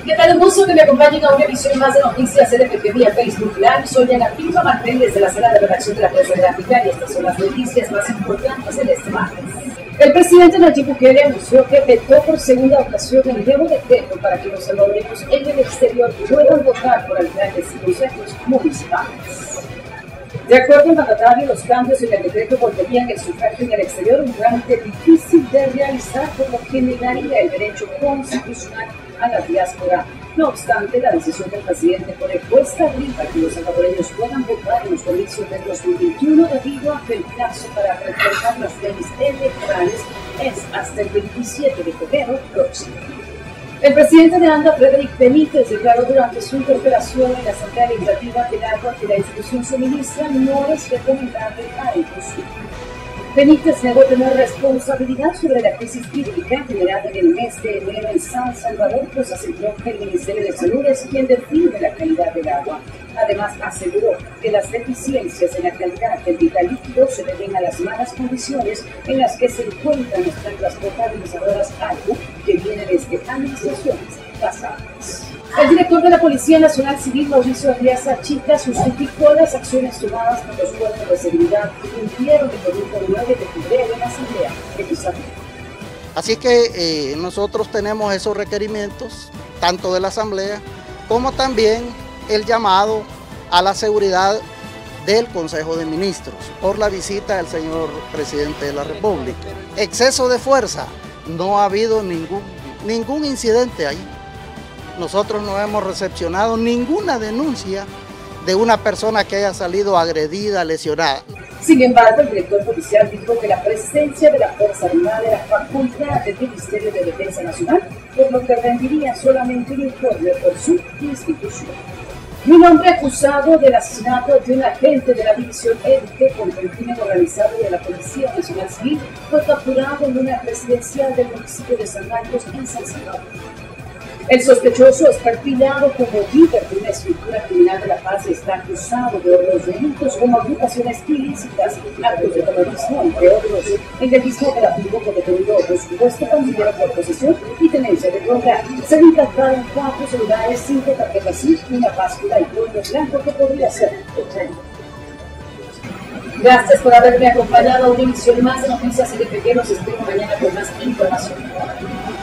¿Qué tal? Un gusto que me acompañen a una emisión más de Noticias LPP vía Facebook Live. Soy Ana Pinto Martel desde la sala de redacción de la Prensa Gráfica y estas son las noticias más importantes de este martes. El presidente Nayib Bukele anunció que vetó por segunda ocasión el nuevo decreto para que los salvadoreños en el exterior puedan votar por alcaldes y consejos municipales. De acuerdo al mandatario, los cambios en el decreto volverían el sufragio en el exterior un trámite difícil de realizar, por lo que negaría el derecho constitucional a la diáspora. No obstante, la decisión del presidente pone cuesta arriba que los salvadoreños puedan votar en los comicios del 2021 debido a que el plazo para reformar las leyes electorales es hasta el 27 de febrero próximo. El presidente de ANDA, Frederick Benítez, declaró durante su interpelación en la Asamblea Legislativa que el agua que la institución suministra no es recomendable para el consumo. Benítez negó tener responsabilidad sobre la crisis hídrica generada en el mes de enero en San Salvador, pues aseguró que el Ministerio de Salud es quien define la calidad del agua. Además, aseguró que las deficiencias en la calidad del vital líquido se deben a las malas condiciones en las que se encuentran las plantas potabilizadoras, algo que viene desde administraciones pasadas. El director de la Policía Nacional Civil, Mauricio Arriaza Chica, justificó las acciones tomadas por los cuerpos de seguridad que cumplieron el domingo 9 de febrero en la Asamblea Legislativa. Así que nosotros tenemos esos requerimientos, tanto de la Asamblea como también el llamado a la seguridad del Consejo de Ministros por la visita del señor Presidente de la República. Exceso de fuerza, no ha habido ningún incidente ahí. Nosotros no hemos recepcionado ninguna denuncia de una persona que haya salido agredida, lesionada. Sin embargo, el director policial dijo que la presencia de la Fuerza Armada era facultad del Ministerio de Defensa Nacional, por lo que rendiría solamente un informe por su institución. Un hombre acusado del asesinato de un agente de la División Élite contra el crimen organizado de la Policía Nacional Civil fue capturado en una residencial del municipio de San Marcos, en San Salvador. El sospechoso es perfilado como líder de una estructura criminal de La Paz y está acusado de otros delitos como agrupaciones ilícitas, actos de terrorismo, entre otros. El registro operativo fue detenido por supuesto pandillero por posesión y tenencia de droga. Se le incautaron 4 celulares, 5 tarjetas SIM, una báscula y polvo blanco que podría ser el. Gracias por haberme acompañado a una emisión más de Noticias LPP. Los espero mañana con más información.